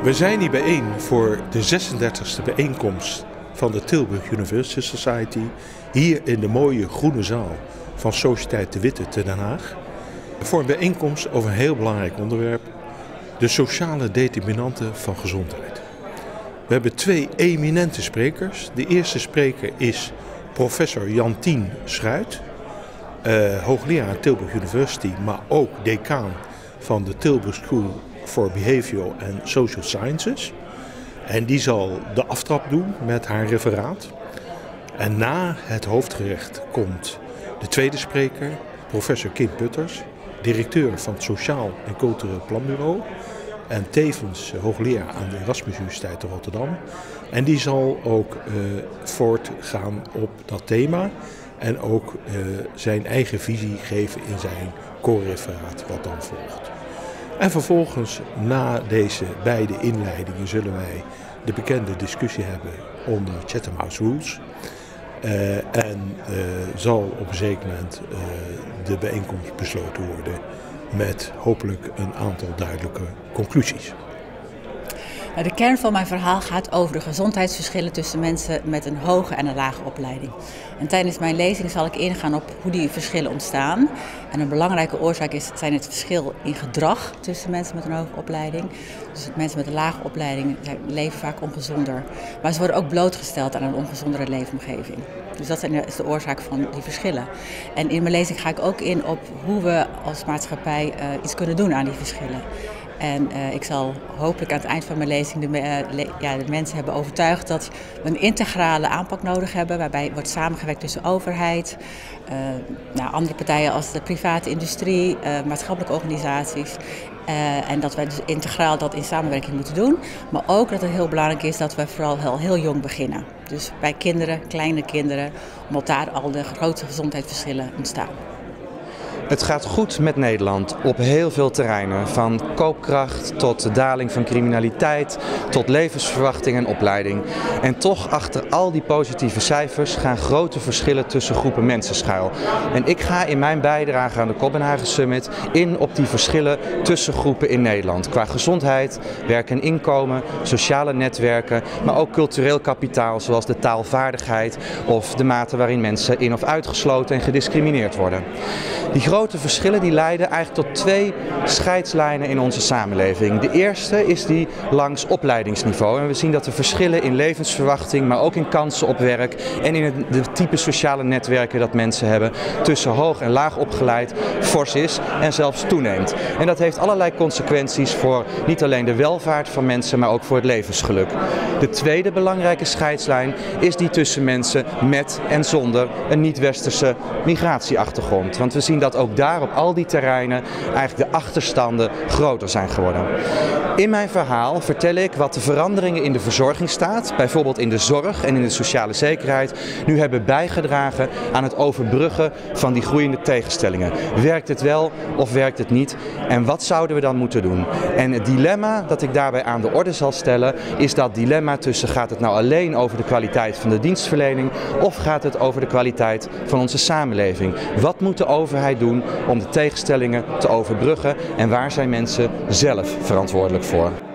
We zijn hier bijeen voor de 36e bijeenkomst van de Tilburg University Society, hier in de mooie groene zaal van Sociëteit de Witte te Den Haag, voor een bijeenkomst over een heel belangrijk onderwerp, de sociale determinanten van gezondheid. We hebben twee eminente sprekers. De eerste spreker is professor Jantien Schruit, hoogleraar aan Tilburg University, maar ook decaan van de Tilburg School for Behavioral and Social Sciences. En die zal de aftrap doen met haar referaat. En na het hoofdgerecht komt de tweede spreker, professor Kim Putters, directeur van het Sociaal en Cultureel Planbureau en tevens hoogleraar aan de Erasmus Universiteit Rotterdam. En die zal ook voortgaan op dat thema en ook zijn eigen visie geven in zijn co-referaat wat dan volgt. En vervolgens, na deze beide inleidingen, zullen wij de bekende discussie hebben onder Chatham House Rules. En zal op een zeker moment de bijeenkomst besloten worden met hopelijk een aantal duidelijke conclusies. De kern van mijn verhaal gaat over de gezondheidsverschillen tussen mensen met een hoge en een lage opleiding. En tijdens mijn lezing zal ik ingaan op hoe die verschillen ontstaan. En een belangrijke oorzaak zijn het verschil in gedrag tussen mensen met een hoge opleiding. Dus mensen met een lage opleiding leven vaak ongezonder. Maar ze worden ook blootgesteld aan een ongezondere leefomgeving. Dus dat is de oorzaak van die verschillen. En in mijn lezing ga ik ook in op hoe we als maatschappij iets kunnen doen aan die verschillen. En ik zal hopelijk aan het eind van mijn lezing de mensen hebben overtuigd dat we een integrale aanpak nodig hebben, waarbij wordt samengewerkt tussen overheid, andere partijen als de private industrie, maatschappelijke organisaties. En dat wij dus integraal dat in samenwerking moeten doen. Maar ook dat het heel belangrijk is dat we vooral heel jong beginnen. Dus bij kinderen, kleine kinderen, omdat daar al de grote gezondheidsverschillen ontstaan. Het gaat goed met Nederland op heel veel terreinen, van koopkracht tot de daling van criminaliteit, tot levensverwachting en opleiding. En toch achter al die positieve cijfers gaan grote verschillen tussen groepen mensen schuil. En ik ga in mijn bijdrage aan de Kopenhagen Summit in op die verschillen tussen groepen in Nederland. Qua gezondheid, werk en inkomen, sociale netwerken, maar ook cultureel kapitaal zoals de taalvaardigheid of de mate waarin mensen in- of uitgesloten en gediscrimineerd worden. Die grote verschillen die leiden eigenlijk tot twee scheidslijnen in onze samenleving. De eerste is die langs opleidingsniveau. En we zien dat de verschillen in levensverwachting, maar ook in kansen op werk en in de type sociale netwerken dat mensen hebben tussen hoog en laag opgeleid fors is en zelfs toeneemt. En dat heeft allerlei consequenties voor niet alleen de welvaart van mensen, maar ook voor het levensgeluk. De tweede belangrijke scheidslijn is die tussen mensen met en zonder een niet-westerse migratieachtergrond. Want we zien dat ook daar op al die terreinen eigenlijk de achterstanden groter zijn geworden. In mijn verhaal vertel ik wat de veranderingen in de verzorgingsstaat, bijvoorbeeld in de zorg en in de sociale zekerheid, nu hebben bijgedragen aan het overbruggen van die groeiende tegenstellingen. Werkt het wel of werkt het niet? En wat zouden we dan moeten doen? En het dilemma dat ik daarbij aan de orde zal stellen is dat dilemma tussen gaat het nou alleen over de kwaliteit van de dienstverlening of gaat het over de kwaliteit van onze samenleving? Wat moet de overheid doen om de tegenstellingen te overbruggen en waar zijn mensen zelf verantwoordelijk voor?